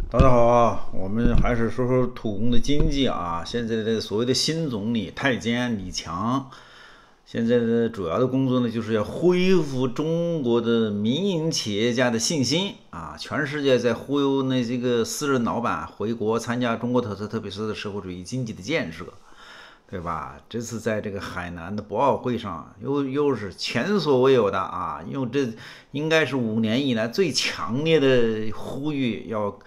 大家好啊，我们还是说说土工的经济啊。现在的所谓的新总理太监李强，现在的主要的工作呢，就是要恢复中国的民营企业家的信心啊。全世界在忽悠那这个私人老板回国参加中国特别是社会主义经济的建设，对吧？这次在这个海南的博鳌会上，又是前所未有的啊，因为这应该是5年以来最强烈的呼吁，要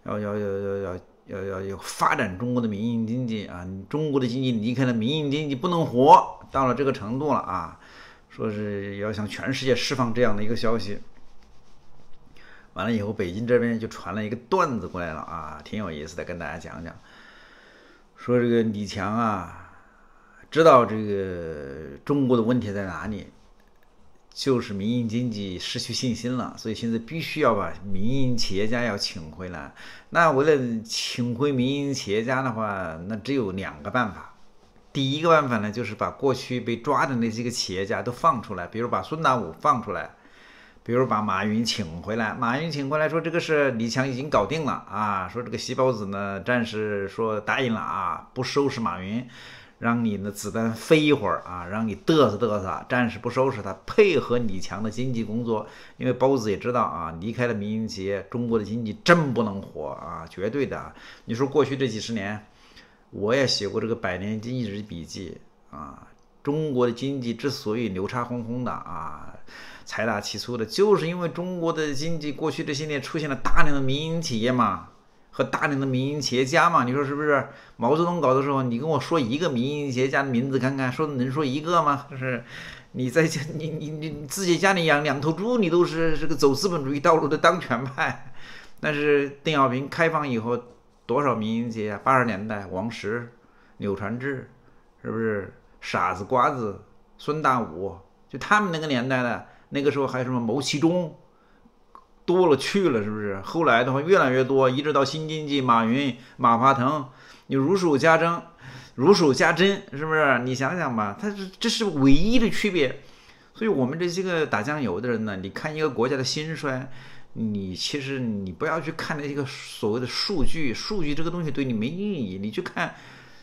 发展中国的民营经济啊！中国的经济离开了民营经济不能活，到了这个程度了啊！说是要向全世界释放这样的一个消息。完了以后，北京这边就传了一个段子过来了啊，挺有意思的，跟大家讲讲。说这个李强啊，知道这个中国的问题在哪里，就是民营经济失去信心了，所以现在必须要把民营企业家要请回来。那为了请回民营企业家的话，那只有2个办法。第一个办法呢，就是把过去被抓的那些个企业家都放出来，比如把孙大武放出来，比如把马云请回来。马云请回来说这个事李强已经搞定了啊，说这个细胞子呢暂时说答应了啊，不收拾马云，让你的子弹飞一会儿啊，让你嘚瑟，暂时不收拾他，配合李强的经济工作。因为包子也知道啊，离开了民营企业，中国的经济真不能活啊，绝对的啊。你说过去这几十年，我也写过这个100年经济史笔记啊，中国的经济之所以流差轰轰的啊，财大气粗的，就是因为中国的经济过去这些年出现了大量的民营企业嘛。和大量的民营企业家嘛，你说是不是？毛泽东搞的时候，你跟我说一个民营企业家的名字看看，能说一个吗？就是你在你自己家里养2头猪，你都是这个走资本主义道路的当权派。但是邓小平开放以后，多少民营企业？80年代王石、柳传志，是不是？傻子、瓜子、孙大武，就他们那个年代的，那个时候还有什么牟其中。多了去了，是不是？后来的话越来越多，一直到新经济，马云、马化腾，你如数家珍，是不是？你想想吧，这是唯一的区别。所以我们这些个打酱油的人呢，你看一个国家的兴衰，其实你不要去看那些个所谓的数据这个东西对你没意义，你去看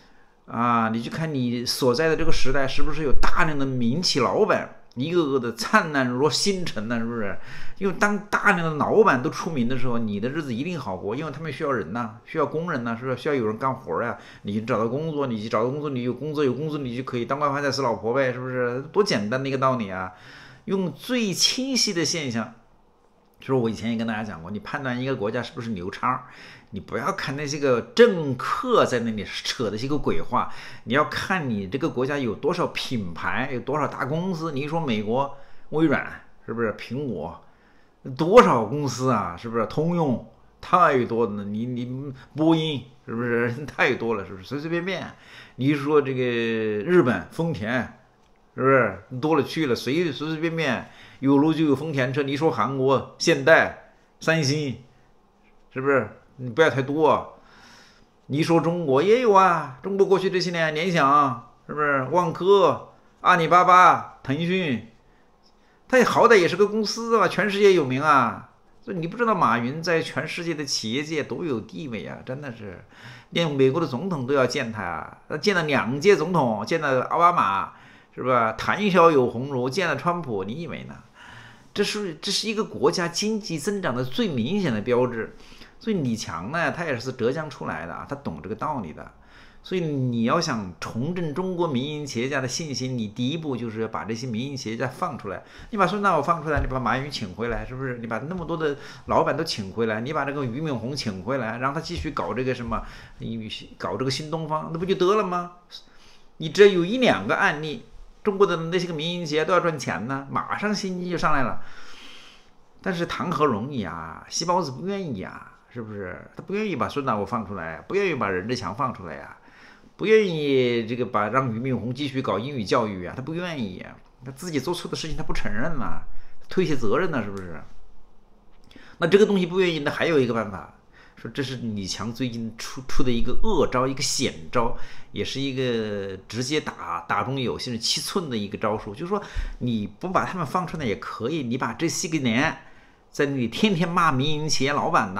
你所在的这个时代是不是有大量的民企老板。一个个的灿烂如星辰呢，是不是？因为当大量的老板都出名的时候，你的日子一定好过，因为他们需要人呐，需要工人呐，是不是？需要有人干活呀。你找到工作，你有工作，你就可以当官发财死老婆呗，是不是？多简单的一个道理啊！用最清晰的现象，就是我以前也跟大家讲过，你判断一个国家是不是牛叉，你不要看那些个政客在那里扯的些个鬼话，你要看你这个国家有多少品牌，有多少大公司。你说美国微软是不是？苹果多少公司啊？是不是？通用太多了，你波音是不是太多了？是不是？随随便便。你说这个日本丰田是不是多了去了？随随便便有路就有丰田车。你说韩国现代、三星是不是？你不要太多啊。你说中国也有啊，中国过去这些年，联想是不是？万科、阿里巴巴、腾讯，它好歹也是个公司啊，全世界有名啊。所以你不知道马云在全世界的企业界多有地位啊，真的是，连美国的总统都要见他啊，他见了2届总统，见了奥巴马，是吧？谈笑有鸿儒，见了川普，你以为呢？这是一个国家经济增长的最明显的标志。所以李强呢，他也是浙江出来的啊，他懂这个道理的。所以你要想重振中国民营企业家的信心，你第一步就是要把这些民营企业家放出来。你把孙大武放出来，你把马云请回来，是不是？你把那么多的老板都请回来，你把这个俞敏洪请回来，让他继续搞这个什么，搞这个新东方，那不就得了吗？你只要有1、2个案例，中国的那些个民营企业都要赚钱呢，马上信心就上来了。但是谈何容易啊！细胞子不愿意啊。是不是？他不愿意把孙大武放出来，不愿意把任志强放出来呀，不愿意这个让俞敏洪继续搞英语教育啊，他不愿意啊，他自己做错的事情他不承认了，推卸责任呢，是不是？那这个东西不愿意，那还有一个办法，说这是李强最近出的一个恶招，一个险招，也是一个直接打中有心7寸的一个招数，就是说你不把他们放出来也可以，你把这些个年在那里天天骂民营企业老板的。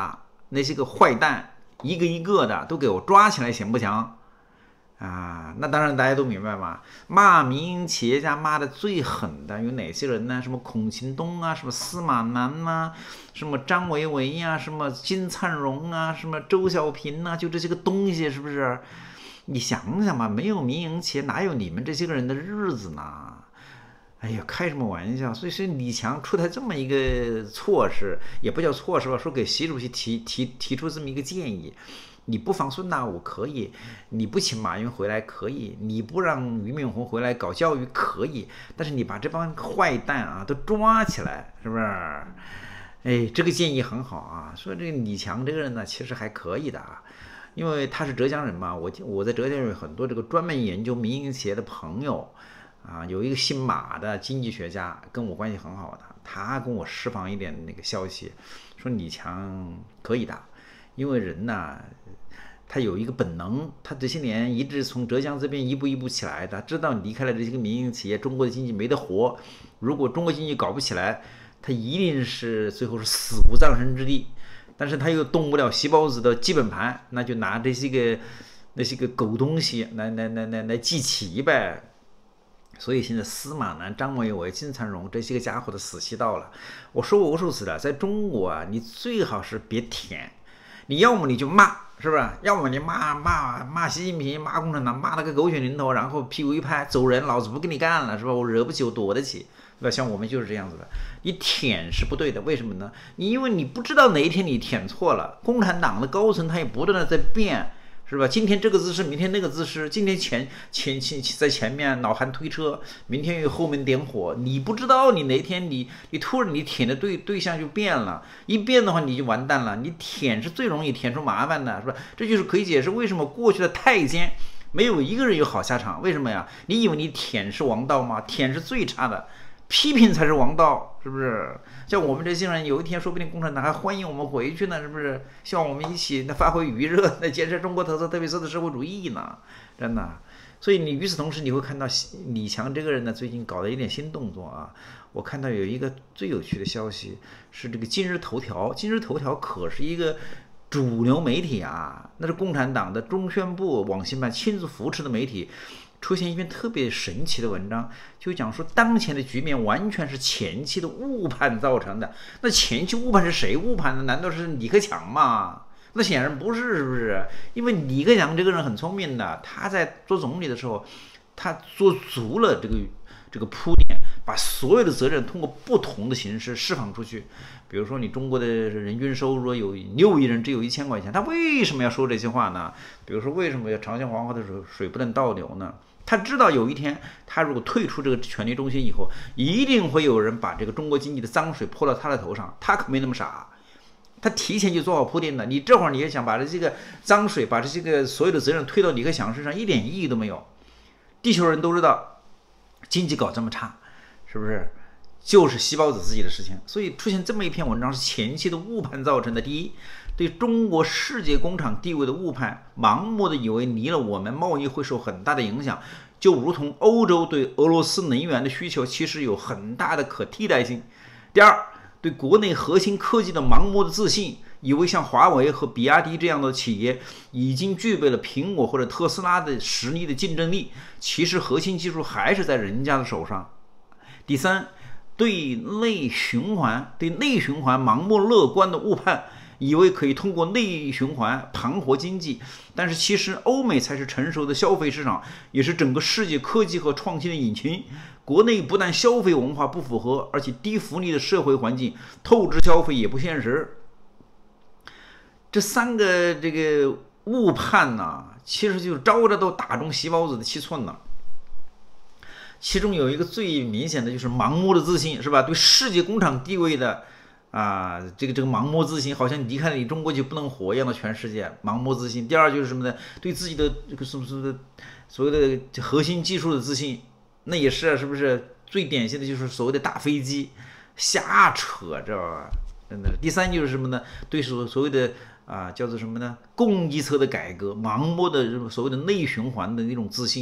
那些个坏蛋一个一个的都给我抓起来，行不行？啊，那当然大家都明白嘛。骂民营企业家骂的最狠的有哪些人呢？什么孔勤东啊，什么司马南啊，什么张维为呀，什么金灿荣啊，什么周小平啊，就这些个东西，是不是？你想想嘛，没有民营企业，哪有你们这些个人的日子呢？哎呀，开什么玩笑！所以说李强出台这么一个措施，也不叫措施吧，说给习主席提出这么一个建议。你不放孙大武可以，你不请马云回来可以，你不让俞敏洪回来搞教育可以，但是你把这帮坏蛋啊都抓起来，是不是？哎，这个建议很好啊。说这个李强这个人呢，其实还可以的啊，因为他是浙江人嘛。我在浙江有很多这个专门研究民营企业的朋友啊，有一个姓马的经济学家跟我关系很好的，他跟我释放一点那个消息，说李强可以的。因为人呐，他有一个本能，他这些年一直从浙江这边一步一步起来的，知道离开了这些个民营企业，中国的经济没得活。如果中国经济搞不起来，他一定是最后是死无葬身之地。但是他又动不了细胞子的基本盘，那就拿那些个狗东西来祭旗呗。所以现在司马南、张维为、金灿荣这些个家伙的死期到了。我说过无数次了，在中国啊，你最好是别舔。你要么你就骂，是不是？要么你骂习近平，骂共产党，骂了个狗血淋头，然后屁股一拍走人，老子不跟你干了，是吧？我惹不起，我躲得起，对吧？像我们就是这样子的。你舔是不对的，为什么呢？因为你不知道哪一天你舔错了。共产党的高层他也不断的在变。是吧？今天这个姿势，明天那个姿势，今天在前面脑含推车，明天又后门点火，你不知道你哪天你突然你舔的对象就变了，一变的话你就完蛋了。你舔是最容易舔出麻烦的，是吧？这就是可以解释为什么过去的太监没有一个人有好下场。为什么呀？你以为你舔是王道吗？舔是最差的，批评才是王道，是不是？像我们这些人，有一天说不定共产党还欢迎我们回去呢，是不是？希望我们一起发挥余热，建设中国特别色的社会主义呢，真的。所以你与此同时，你会看到李强这个人呢，最近搞了一点新动作啊。我看到有一个最有趣的消息是这个今日头条，今日头条可是一个主流媒体啊，那是共产党的中宣部网信办亲自扶持的媒体。出现一篇特别神奇的文章，就讲说当前的局面完全是前期的误判造成的。那前期误判是谁误判的？难道是李克强吗？那显然不是，是不是？因为李克强这个人很聪明的，他在做总理的时候，他做足了这个铺垫，把所有的责任通过不同的形式释放出去。比如说，你中国的人均收入有6亿人，只有1000块钱，他为什么要说这些话呢？比如说，为什么要长江黄河的水不能倒流呢？他知道有一天，他如果退出这个权力中心以后，一定会有人把这个中国经济的脏水泼到他的头上。他可没那么傻，他提前就做好铺垫的。你这会儿你也想把这个脏水，把这个所有的责任推到李克强身上，一点意义都没有。地球人都知道，经济搞这么差，是不是？就是细胞子自己的事情。所以出现这么一篇文章是前期的误判造成的。第一，对中国世界工厂地位的误判，盲目的以为离了我们贸易会受很大的影响，就如同欧洲对俄罗斯能源的需求其实有很大的可替代性。第二，对国内核心科技的盲目的自信，以为像华为和比亚迪这样的企业已经具备了苹果或者特斯拉的实力的竞争力，其实核心技术还是在人家的手上。第三，对内循环盲目乐观的误判，以为可以通过内循环盘活经济，但是其实欧美才是成熟的消费市场，也是整个世界科技和创新的引擎。国内不但消费文化不符合，而且低福利的社会环境，透支消费也不现实。这3个这个误判呢，其实就招着都打中细胞子的7寸了。其中有一个最明显的就是盲目的自信，是吧？对世界工厂地位的这个盲目自信，好像离开了你中国就不能活一样的全世界，盲目自信。第二就是什么呢？对自己的这个什么所谓的核心技术的自信，那也是是不是？最典型的就是所谓的大飞机，瞎扯，知道吧？真的。第三就是什么呢？对所谓的叫做什么呢？供给侧的改革，盲目的所谓的内循环的那种自信，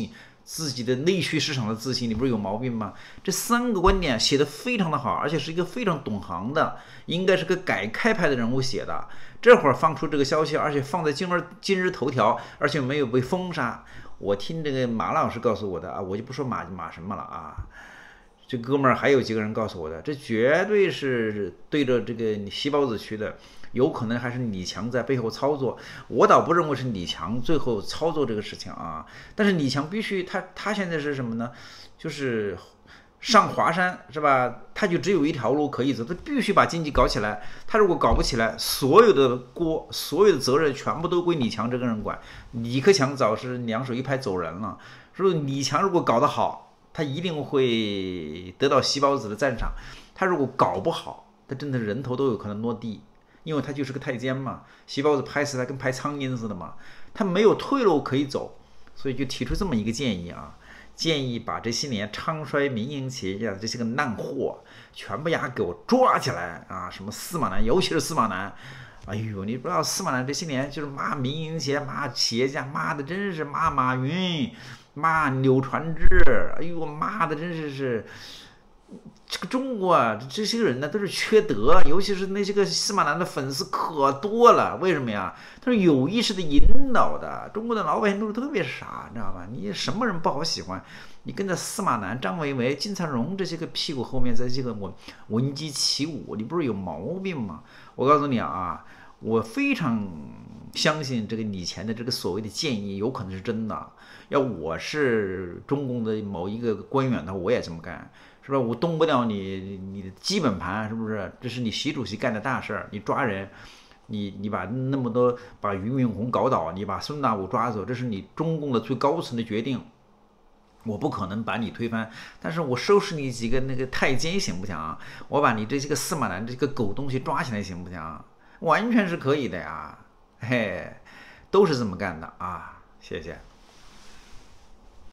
自己的内需市场的自信，你不是有毛病吗？这3个观点写得非常的好，而且是一个非常懂行的，应该是个改开派的人物写的。这会儿放出这个消息，而且放在今日头条，而且没有被封杀。我听这个马老师告诉我的啊，我就不说马什么了啊。这哥们儿还有几个人告诉我的，这绝对是对着这个西包子去的，有可能还是李强在背后操作。我倒不认为是李强最后操作这个事情啊，但是李强必须他现在是什么呢？就是上华山是吧？他就只有一条路可以走，他必须把经济搞起来。他如果搞不起来，所有的锅、所有的责任全部都归李强这个人管。李克强早是2手一拍走人了。说李强如果搞得好，他一定会得到西包子的赞赏。他如果搞不好，他真的人头都有可能落地，因为他就是个太监嘛。西包子拍死他跟拍苍蝇似的嘛，他没有退路可以走，所以就提出这么一个建议啊。建议把这些年唱衰民营企业家的这些个烂货全部给我抓起来啊！什么司马南，尤其是司马南，哎呦，你不知道司马南这些年就是骂民营企业、骂企业家，骂的真是骂马云、骂柳传志，哎呦，骂的真是。这个中国啊，这些人呢都是缺德，尤其是那些个司马南的粉丝可多了。为什么呀？他是有意识的引导的。中国的老百姓都是特别傻，你知道吧？你什么人不好喜欢？你跟着司马南、张维为、金灿荣这些个屁股后面在这个闻鸡起舞，你不是有毛病吗？我告诉你啊，我非常相信这个以前的这个所谓的建议有可能是真的。要我是中共的某一个官员的话，我也这么干。是吧？我动不了你的基本盘，是不是？这是你习主席干的大事儿，你抓人，你把那么多把俞敏洪搞倒，你把孙大武抓走，这是你中共的最高层的决定，我不可能把你推翻，但是我收拾你几个那个太监行不行啊？我把你这些个司马南这个狗东西抓起来行不行啊？完全是可以的呀，嘿，都是这么干的啊，谢谢。